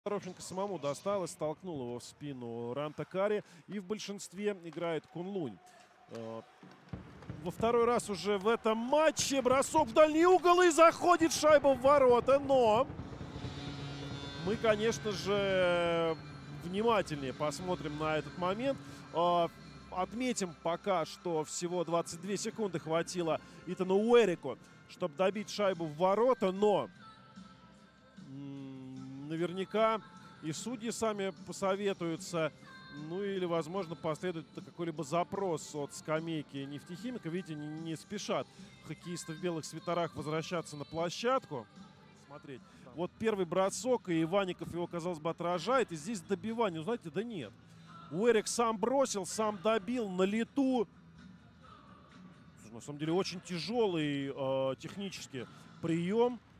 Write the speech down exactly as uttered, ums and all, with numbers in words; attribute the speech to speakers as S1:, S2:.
S1: Коробченко самому досталось, столкнул его в спину Рантакари, и в большинстве играет Кунлунь. Во второй раз уже в этом матче бросок в дальний угол, и заходит шайба в ворота, но мы, конечно же, внимательнее посмотрим на этот момент. Отметим пока, что всего двадцать две секунды хватило Итану Уэрику, чтобы добить шайбу в ворота, но наверняка и судьи сами посоветуются, ну или, возможно, последует какой-либо запрос от скамейки нефтехимика. Видите, не, не спешат хоккеисты в белых свитерах возвращаться на площадку. Смотреть. Вот первый бросок, и Иванников его, казалось бы, отражает. И здесь добивание. Ну, знаете, да нет. Уэрик сам бросил, сам добил на лету. На самом деле, очень тяжелый э, технически прием.